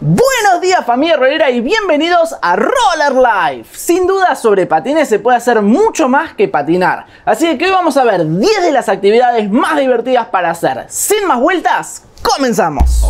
Buenos días familia rolera y bienvenidos a Roller Life. Sin duda sobre patines se puede hacer mucho más que patinar. Así que hoy vamos a ver 10 de las actividades más divertidas para hacer. Sin más vueltas, comenzamos.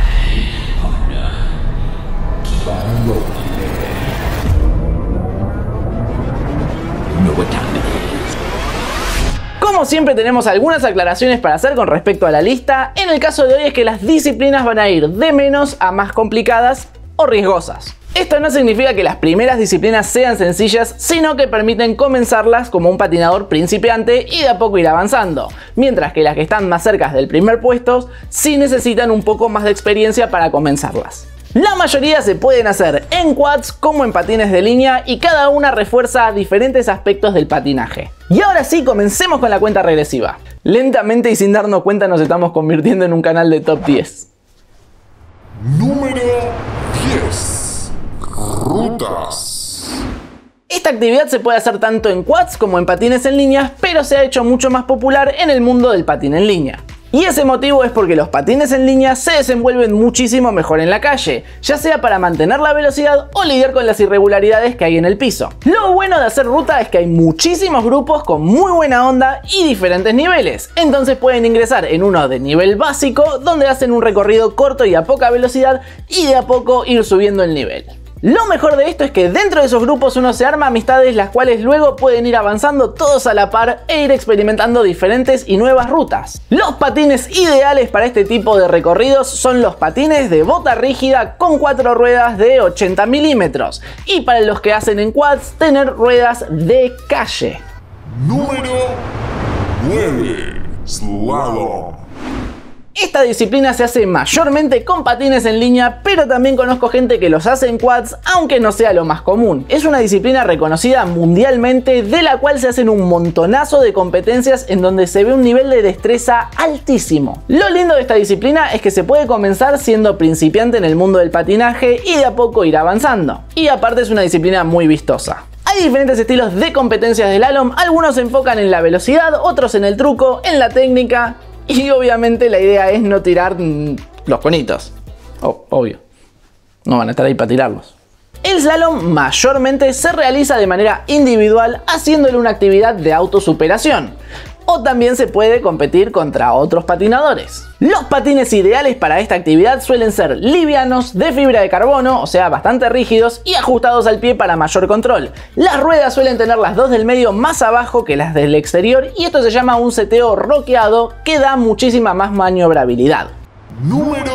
Como siempre tenemos algunas aclaraciones para hacer con respecto a la lista. En el caso de hoy es que las disciplinas van a ir de menos a más complicadas o riesgosas. Esto no significa que las primeras disciplinas sean sencillas, sino que permiten comenzarlas como un patinador principiante y de a poco ir avanzando, mientras que las que están más cerca del primer puesto sí necesitan un poco más de experiencia para comenzarlas. La mayoría se pueden hacer en quads como en patines de línea y cada una refuerza diferentes aspectos del patinaje. Y ahora sí, comencemos con la cuenta regresiva. Lentamente y sin darnos cuenta nos estamos convirtiendo en un canal de top 10. Número 10. Rutas. Esta actividad se puede hacer tanto en quads como en patines en línea, pero se ha hecho mucho más popular en el mundo del patín en línea. Y ese motivo es porque los patines en línea se desenvuelven muchísimo mejor en la calle, ya sea para mantener la velocidad o lidiar con las irregularidades que hay en el piso. Lo bueno de hacer ruta es que hay muchísimos grupos con muy buena onda y diferentes niveles, entonces pueden ingresar en uno de nivel básico donde hacen un recorrido corto y a poca velocidad y de a poco ir subiendo el nivel. Lo mejor de esto es que dentro de esos grupos uno se arma amistades las cuales luego pueden ir avanzando todos a la par e ir experimentando diferentes y nuevas rutas. Los patines ideales para este tipo de recorridos son los patines de bota rígida con 4 ruedas de 80 milímetros y para los que hacen en quads tener ruedas de calle. Número 9. Slalom. Esta disciplina se hace mayormente con patines en línea, pero también conozco gente que los hace en quads, aunque no sea lo más común. Es una disciplina reconocida mundialmente, de la cual se hacen un montonazo de competencias en donde se ve un nivel de destreza altísimo. Lo lindo de esta disciplina es que se puede comenzar siendo principiante en el mundo del patinaje y de a poco ir avanzando. Y aparte es una disciplina muy vistosa. Hay diferentes estilos de competencias de slalom, algunos se enfocan en la velocidad, otros en el truco, en la técnica. Y obviamente la idea es no tirar los conitos. Obvio. No van a estar ahí para tirarlos. El slalom mayormente se realiza de manera individual haciéndole una actividad de autosuperación. O también se puede competir contra otros patinadores. Los patines ideales para esta actividad suelen ser livianos, de fibra de carbono, o sea bastante rígidos y ajustados al pie para mayor control. Las ruedas suelen tener las dos del medio más abajo que las del exterior y esto se llama un seteo roqueado que da muchísima más maniobrabilidad. Número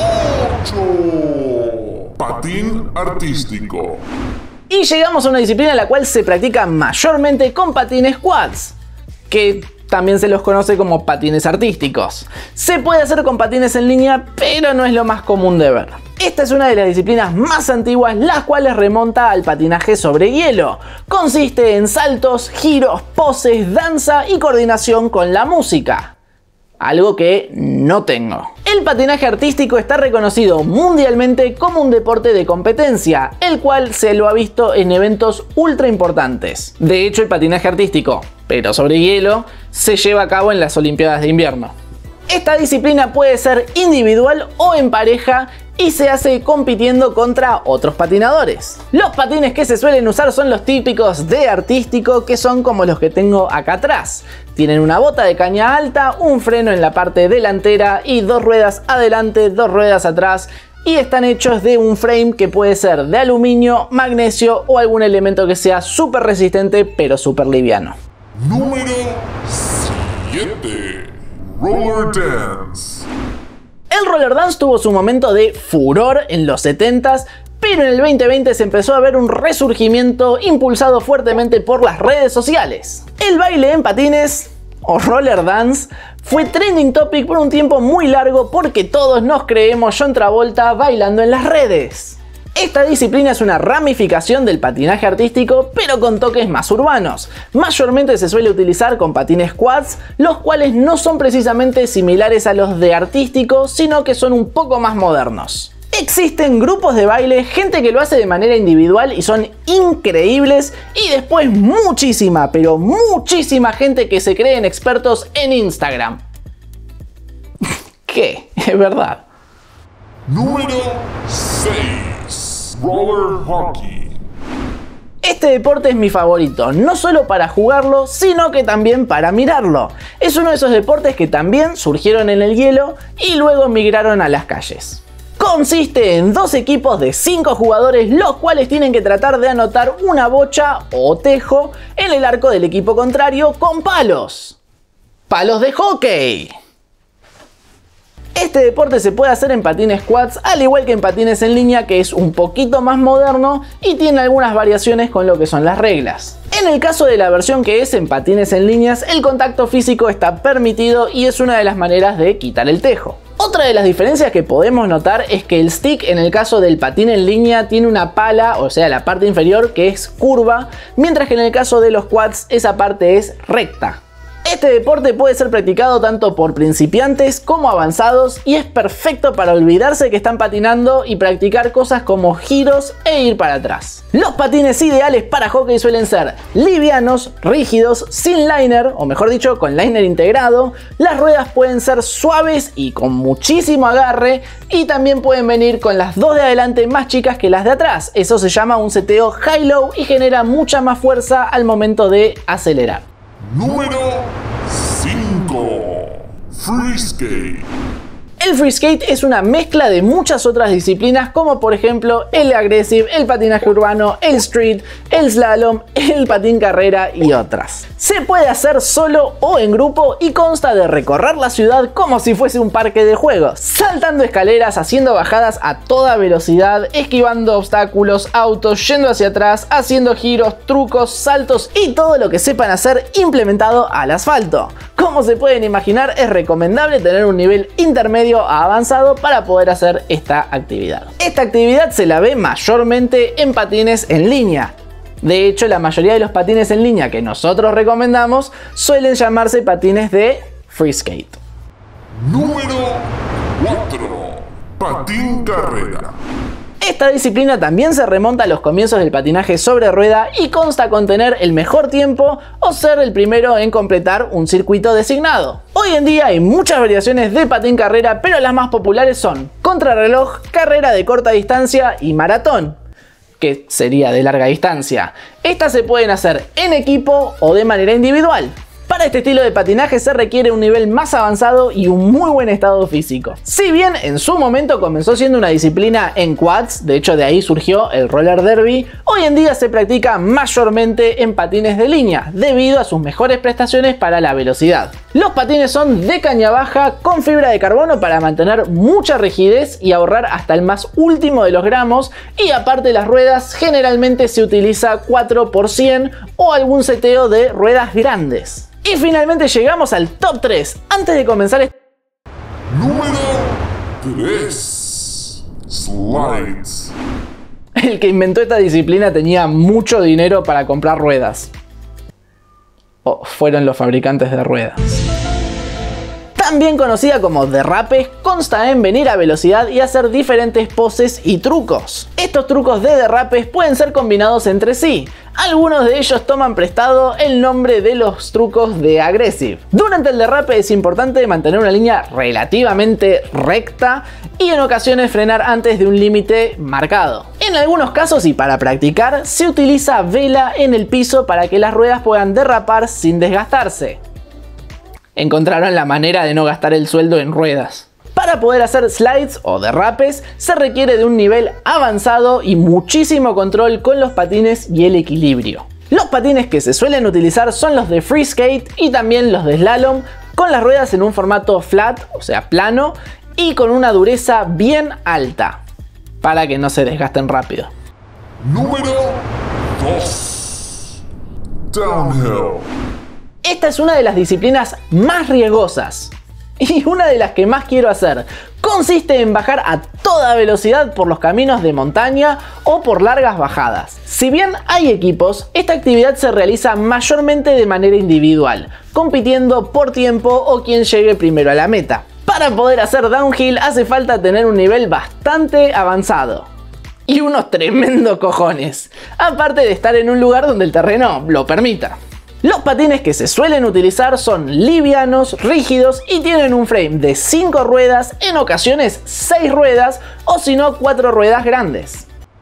8. Patín artístico. Y llegamos a una disciplina en la cual se practica mayormente con patines quads, que también se los conoce como patines artísticos. Se puede hacer con patines en línea, pero no es lo más común de ver. Esta es una de las disciplinas más antiguas, las cuales remonta al patinaje sobre hielo. Consiste en saltos, giros, poses, danza y coordinación con la música. Algo que no tengo. El patinaje artístico está reconocido mundialmente como un deporte de competencia, el cual se lo ha visto en eventos ultra importantes. De hecho, el patinaje artístico, pero sobre hielo, se lleva a cabo en las Olimpiadas de Invierno. Esta disciplina puede ser individual o en pareja y se hace compitiendo contra otros patinadores. Los patines que se suelen usar son los típicos de artístico, que son como los que tengo acá atrás. Tienen una bota de caña alta, un freno en la parte delantera y 2 ruedas adelante, 2 ruedas atrás. Y están hechos de un frame que puede ser de aluminio, magnesio o algún elemento que sea súper resistente pero súper liviano. Número 7. Roller Dance. El roller dance tuvo su momento de furor en los 70s, pero en el 2020 se empezó a ver un resurgimiento impulsado fuertemente por las redes sociales. El baile en patines, o roller dance, fue trending topic por un tiempo muy largo porque todos nos creemos John Travolta bailando en las redes. Esta disciplina es una ramificación del patinaje artístico, pero con toques más urbanos. Mayormente se suele utilizar con patines quads, los cuales no son precisamente similares a los de artístico, sino que son un poco más modernos. Existen grupos de baile, gente que lo hace de manera individual y son increíbles, y después muchísima, pero muchísima gente que se creen expertos en Instagram. ¿Qué? Es verdad. Número 6. Roller Hockey. Este deporte es mi favorito, no solo para jugarlo, sino que también para mirarlo. Es uno de esos deportes que también surgieron en el hielo y luego migraron a las calles. Consiste en dos equipos de 5 jugadores, los cuales tienen que tratar de anotar una bocha o tejo en el arco del equipo contrario con palos. ¡Palos de hockey! Este deporte se puede hacer en patines quads, al igual que en patines en línea, que es un poquito más moderno y tiene algunas variaciones con lo que son las reglas. En el caso de la versión que es en patines en líneas, el contacto físico está permitido y es una de las maneras de quitar el tejo. Otra de las diferencias que podemos notar es que el stick en el caso del patín en línea tiene una pala, o sea la parte inferior, que es curva, mientras que en el caso de los quads esa parte es recta. Este deporte puede ser practicado tanto por principiantes como avanzados y es perfecto para olvidarse que están patinando y practicar cosas como giros e ir para atrás. Los patines ideales para hockey suelen ser livianos, rígidos, sin liner, o mejor dicho, con liner integrado. Las ruedas pueden ser suaves y con muchísimo agarre y también pueden venir con las dos de adelante más chicas que las de atrás. Eso se llama un seteo high-low y genera mucha más fuerza al momento de acelerar. Número 5. Free skate. El free skate es una mezcla de muchas otras disciplinas como por ejemplo el aggressive, el patinaje urbano, el street, el slalom, el patín carrera y otras. Se puede hacer solo o en grupo y consta de recorrer la ciudad como si fuese un parque de juegos, saltando escaleras, haciendo bajadas a toda velocidad, esquivando obstáculos, autos, yendo hacia atrás, haciendo giros, trucos, saltos y todo lo que sepan hacer implementado al asfalto. Como se pueden imaginar, es recomendable tener un nivel intermedio a avanzado para poder hacer esta actividad. Esta actividad se la ve mayormente en patines en línea. De hecho, la mayoría de los patines en línea que nosotros recomendamos suelen llamarse patines de free skate. Número 4. Patín carrera. Esta disciplina también se remonta a los comienzos del patinaje sobre rueda y consta con tener el mejor tiempo o ser el primero en completar un circuito designado. Hoy en día hay muchas variaciones de patín carrera, pero las más populares son contrarreloj, carrera de corta distancia y maratón, que sería de larga distancia. Estas se pueden hacer en equipo o de manera individual. Para este estilo de patinaje se requiere un nivel más avanzado y un muy buen estado físico. Si bien en su momento comenzó siendo una disciplina en quads, de hecho de ahí surgió el roller derby, hoy en día se practica mayormente en patines de línea, debido a sus mejores prestaciones para la velocidad. Los patines son de caña baja con fibra de carbono para mantener mucha rigidez y ahorrar hasta el más último de los gramos, y aparte las ruedas generalmente se utiliza 4x100 o algún seteo de ruedas grandes. Y finalmente llegamos al top 3. Antes de comenzar Número 3. Slides. El que inventó esta disciplina tenía mucho dinero para comprar ruedas. O fueron los fabricantes de ruedas. También conocida como derrapes, consta en venir a velocidad y hacer diferentes poses y trucos. Estos trucos de derrapes pueden ser combinados entre sí. Algunos de ellos toman prestado el nombre de los trucos de aggressive. Durante el derrape es importante mantener una línea relativamente recta y en ocasiones frenar antes de un límite marcado. En algunos casos y para practicar se utiliza vela en el piso para que las ruedas puedan derrapar sin desgastarse. Encontraron la manera de no gastar el sueldo en ruedas. Para poder hacer slides o derrapes se requiere de un nivel avanzado y muchísimo control con los patines y el equilibrio. Los patines que se suelen utilizar son los de free skate y también los de slalom, con las ruedas en un formato flat, o sea plano, y con una dureza bien alta, para que no se desgasten rápido. Número 2. Downhill. Esta es una de las disciplinas más riesgosas y una de las que más quiero hacer. Consiste en bajar a toda velocidad por los caminos de montaña o por largas bajadas. Si bien hay equipos, esta actividad se realiza mayormente de manera individual, compitiendo por tiempo o quien llegue primero a la meta. Para poder hacer downhill hace falta tener un nivel bastante avanzado y unos tremendos cojones, aparte de estar en un lugar donde el terreno lo permita. Los patines que se suelen utilizar son livianos, rígidos y tienen un frame de 5 ruedas, en ocasiones 6 ruedas o si no 4 ruedas grandes.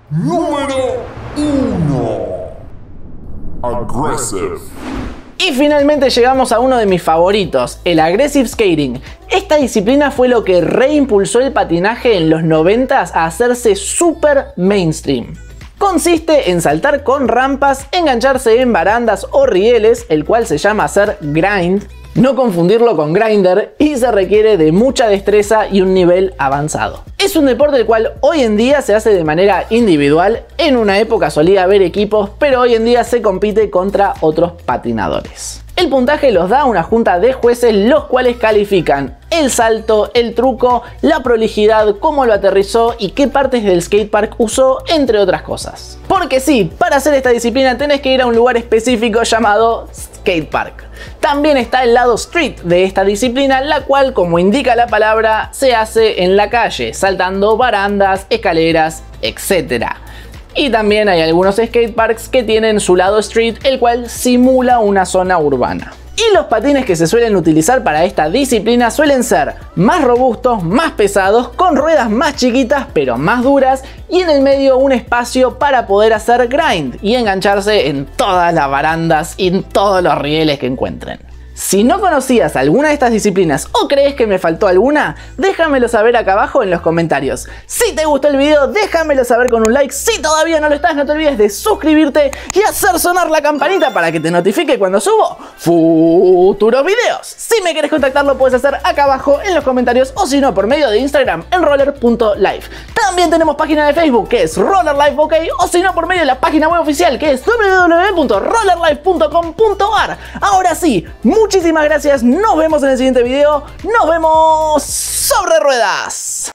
Número 1. Aggressive. Y finalmente llegamos a uno de mis favoritos, el Aggressive Skating. Esta disciplina fue lo que reimpulsó el patinaje en los 90s a hacerse super mainstream. Consiste en saltar con rampas, engancharse en barandas o rieles, el cual se llama hacer grind, no confundirlo con grinder, y se requiere de mucha destreza y un nivel avanzado. Es un deporte el cual hoy en día se hace de manera individual, en una época solía haber equipos, pero hoy en día se compite contra otros patinadores. El puntaje los da una junta de jueces, los cuales califican el salto, el truco, la prolijidad, cómo lo aterrizó y qué partes del skatepark usó, entre otras cosas. Porque sí, para hacer esta disciplina tenés que ir a un lugar específico llamado skatepark. También está el lado street de esta disciplina, la cual, como indica la palabra, se hace en la calle, saltando barandas, escaleras, etc. Y también hay algunos skateparks que tienen su lado street, el cual simula una zona urbana. Y los patines que se suelen utilizar para esta disciplina suelen ser más robustos, más pesados, con ruedas más chiquitas pero más duras, y en el medio un espacio para poder hacer grind y engancharse en todas las barandas y en todos los rieles que encuentren. Si no conocías alguna de estas disciplinas o crees que me faltó alguna, déjamelo saber acá abajo en los comentarios. Si te gustó el video, déjamelo saber con un like. Si todavía no lo estás, no te olvides de suscribirte y hacer sonar la campanita para que te notifique cuando subo futuros videos. Si me quieres contactar, lo puedes hacer acá abajo en los comentarios, o si no, por medio de Instagram en roller.life. También tenemos página de Facebook que es RollerLife OK, o si no, por medio de la página web oficial que es www.rollerlife.com.ar. Ahora sí, muchísimas gracias, nos vemos en el siguiente video, nos vemos sobre ruedas.